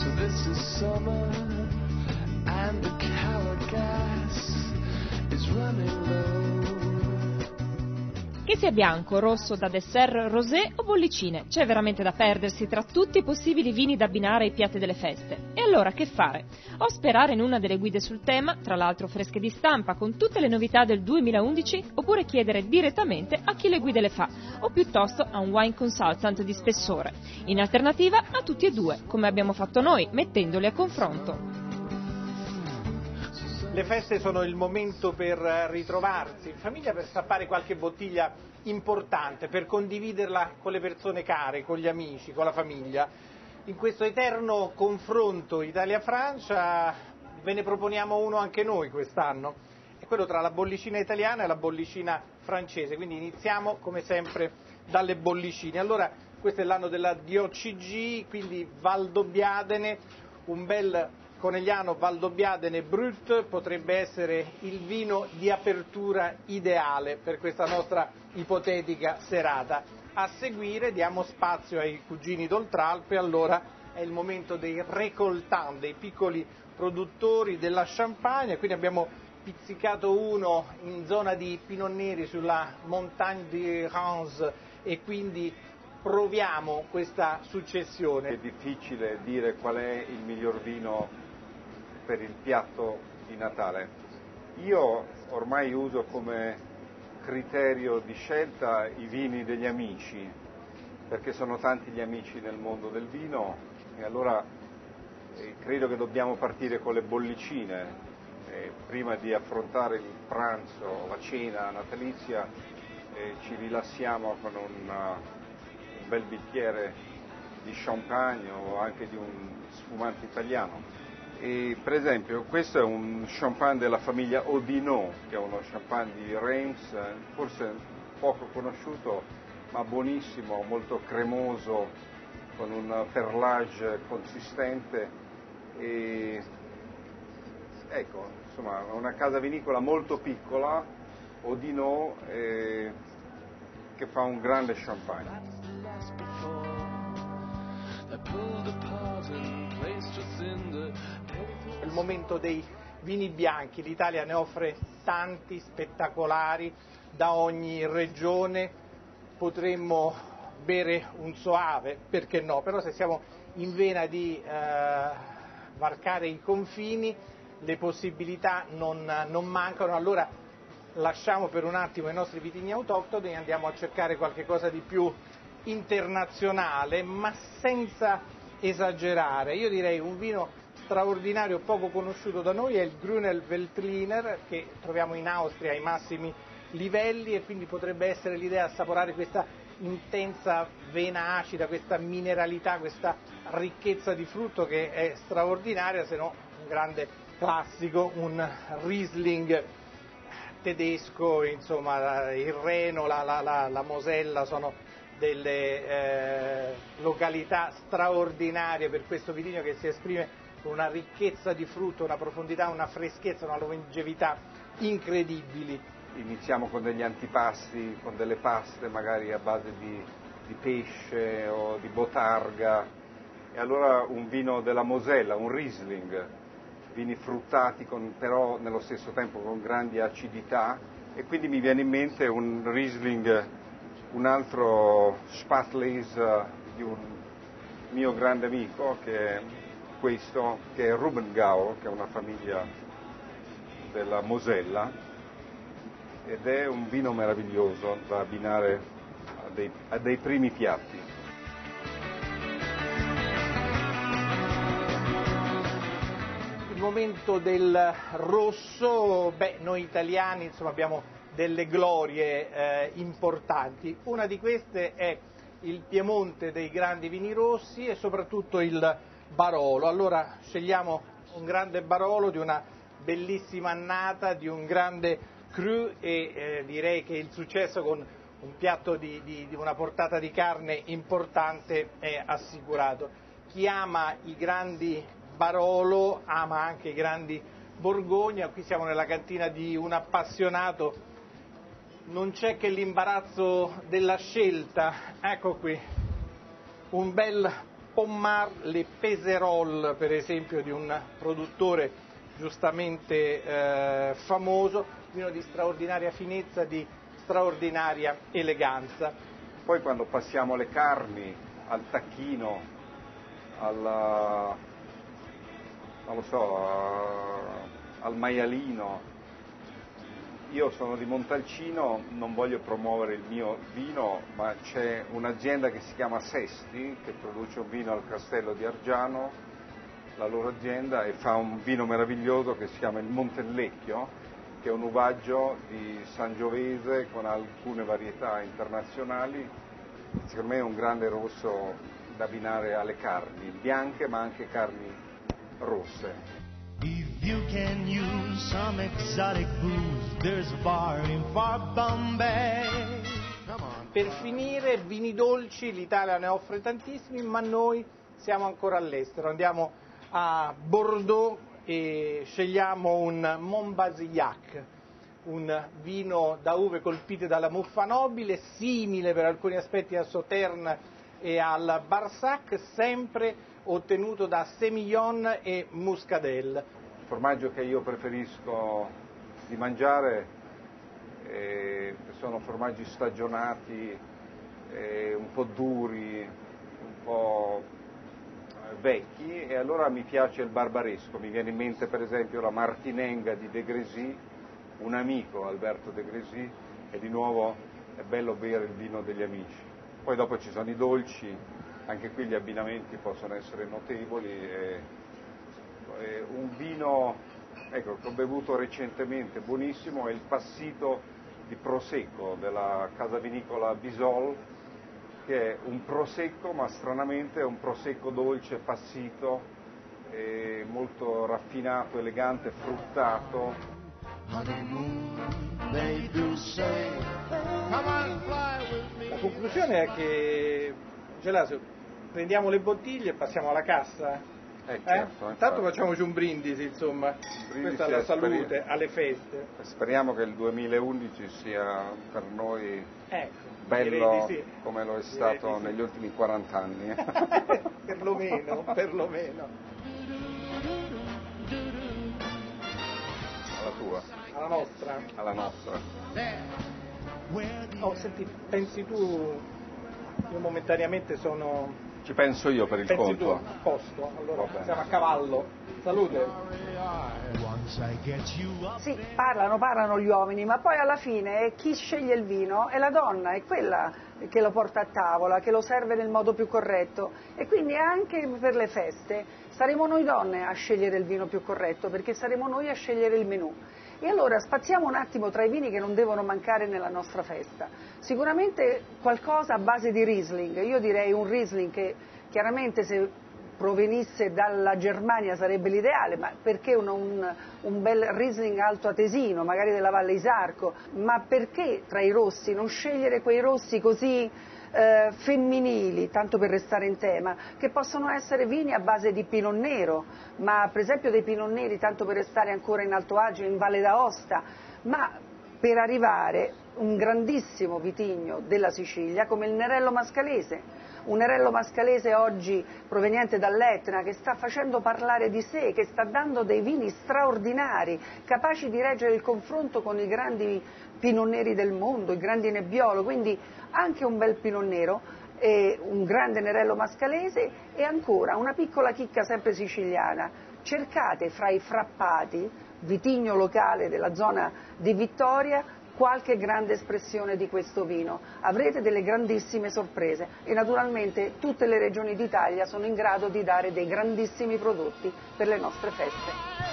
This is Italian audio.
So this is summer and the Calagas is running low. Che sia bianco, rosso, da dessert, rosé o bollicine, c'è veramente da perdersi tra tutti i possibili vini da abbinare ai piatti delle feste. E allora che fare? O sperare in una delle guide sul tema, tra l'altro fresche di stampa con tutte le novità del 2011, oppure chiedere direttamente a chi le guide le fa, o piuttosto a un wine consultant di spessore. In alternativa a tutti e due, come abbiamo fatto noi, mettendoli a confronto. Le feste sono il momento per ritrovarsi in famiglia, per stappare qualche bottiglia importante, per condividerla con le persone care, con gli amici, con la famiglia. In questo eterno confronto Italia-Francia ve ne proponiamo uno anche noi quest'anno, è quello tra la bollicina italiana e la bollicina francese, quindi iniziamo come sempre dalle bollicine. Allora, questo è l'anno della DOCG, quindi Valdobbiadene, un bel Conegliano Valdobbiadene Brut potrebbe essere il vino di apertura ideale per questa nostra ipotetica serata. A seguire diamo spazio ai cugini d'Oltralpe, allora è il momento dei récoltants, dei piccoli produttori della Champagne, quindi abbiamo pizzicato uno in zona di Pinot Neri sulla Montagne de Reims e quindi proviamo questa successione. È difficile dire qual è il miglior vino per il piatto di Natale. Io ormai uso come criterio di scelta i vini degli amici, perché sono tanti gli amici nel mondo del vino e allora credo che dobbiamo partire con le bollicine. Prima di affrontare il pranzo, la cena natalizia, ci rilassiamo con un bel bicchiere di champagne o anche di un sfumante italiano. E, per esempio, questo è un champagne della famiglia Odinot, che è uno champagne di Reims, forse poco conosciuto ma buonissimo, molto cremoso, con un perlage consistente e ecco, insomma, una casa vinicola molto piccola, Odinot, che fa un grande champagne. È il momento dei vini bianchi, l'Italia ne offre tanti, spettacolari, da ogni regione, potremmo bere un soave, perché no, però se siamo in vena di varcare i confini, le possibilità non mancano, allora lasciamo per un attimo i nostri vitigni autoctoni e andiamo a cercare qualche cosa di più internazionale, ma senza esagerare. Io direi un vino straordinario, poco conosciuto da noi, è il Grüner Veltliner, che troviamo in Austria ai massimi livelli e quindi potrebbe essere l'idea assaporare questa intensa vena acida, questa mineralità, questa ricchezza di frutto che è straordinaria, se no un grande classico, un Riesling tedesco, insomma il Reno, la Mosella sono delle località straordinarie per questo vitigno che si esprime con una ricchezza di frutto, una profondità, una freschezza, una longevità incredibili. Iniziamo con degli antipasti, con delle paste magari a base di pesce o di botarga e allora un vino della Mosella, un Riesling, vini fruttati però nello stesso tempo con grandi acidità e quindi mi viene in mente un Riesling, un altro Spatlys di un mio grande amico che è questo, che è Rubengau, che è una famiglia della Mosella ed è un vino meraviglioso da abbinare a dei primi piatti. Il momento del rosso, noi italiani insomma abbiamo delle glorie importanti, una di queste è il Piemonte dei grandi vini rossi e soprattutto il Barolo. Allora scegliamo un grande Barolo di una bellissima annata, di un grande cru e direi che il successo con un piatto di una portata di carne importante è assicurato. Chi ama i grandi Barolo ama anche i grandi Borgogna, qui siamo nella cantina di un appassionato, non c'è che l'imbarazzo della scelta, ecco qui, un bel Pommard, le Peserol per esempio di un produttore giustamente famoso, vino di straordinaria finezza, di straordinaria eleganza. Poi quando passiamo alle carni, al tacchino, al maialino. Io sono di Montalcino, non voglio promuovere il mio vino, ma c'è un'azienda che si chiama Sesti, che produce un vino al Castello di Argiano, la loro azienda, e fa un vino meraviglioso che si chiama il Montellecchio, che è un uvaggio di Sangiovese con alcune varietà internazionali. Secondo me è un grande rosso da abbinare alle carni, bianche ma anche carni rosse. If you can use some exotic booze, there's a bar in far Bombay. Come on. Per finire, vini dolci, l'Italia ne offre tantissimi, ma noi siamo ancora all'estero. Andiamo a Bordeaux e scegliamo un Montbazillac, un vino da uve colpite dalla muffa nobile, simile per alcuni aspetti a Sauternes e al Barsac, sempre ottenuto da Semillon e Muscadel. Il formaggio che io preferisco di mangiare sono formaggi stagionati, un po' duri, un po' vecchi, e allora mi piace il barbaresco. Mi viene in mente per esempio la Martinenga di De Grésy, un amico, Alberto De Grésy, e di nuovo è bello bere il vino degli amici. Poi dopo ci sono i dolci, anche qui gli abbinamenti possono essere notevoli. Un vino che ho bevuto recentemente, buonissimo, è il Passito di Prosecco della casa vinicola Bisol, che è un prosecco, ma stranamente è un prosecco dolce, passito, molto raffinato, elegante, fruttato. La conclusione è che, Gelasio, prendiamo le bottiglie e passiamo alla cassa? Certo, Intanto facciamoci un brindisi, insomma, questa è la salute, alle feste. Speriamo che il 2011 sia per noi direi bello di sì. Come lo è stato negli ultimi 40 anni. perlomeno. Alla tua. Alla nostra. Alla nostra. Oh, senti, pensi tu, io momentaneamente Ci penso io per il pensi conto. tu, a posto, allora Va bene. siamo a cavallo. Salute. Sì, parlano gli uomini, ma poi alla fine chi sceglie il vino è la donna, è quella che lo porta a tavola, che lo serve nel modo più corretto, e quindi anche per le feste saremo noi donne a scegliere il vino più corretto, perché saremo noi a scegliere il menù. E allora spaziamo un attimo tra i vini che non devono mancare nella nostra festa. Sicuramente qualcosa a base di Riesling, io direi un Riesling che chiaramente se provenisse dalla Germania sarebbe l'ideale, ma perché un bel Riesling alto atesino, magari della Valle Isarco, ma perché tra i rossi non scegliere quei rossi così femminili, tanto per restare in tema, che possono essere vini a base di Pinot Nero, ma per esempio dei Pinot Neri, tanto per restare ancora in Alto Adige, in Valle d'Aosta, ma per arrivare un grandissimo vitigno della Sicilia come il Nerello Mascalese. Un Nerello Mascalese oggi proveniente dall'Etna, che sta facendo parlare di sé, che sta dando dei vini straordinari, capaci di reggere il confronto con i grandi Pinot Neri del mondo, i grandi Nebbiolo, quindi anche un bel Pinot Nero, e un grande Nerello Mascalese, e ancora una piccola chicca sempre siciliana. Cercate fra i frappati, vitigno locale della zona di Vittoria, qualche grande espressione di questo vino, avrete delle grandissime sorprese, e naturalmente tutte le regioni d'Italia sono in grado di dare dei grandissimi prodotti per le nostre feste.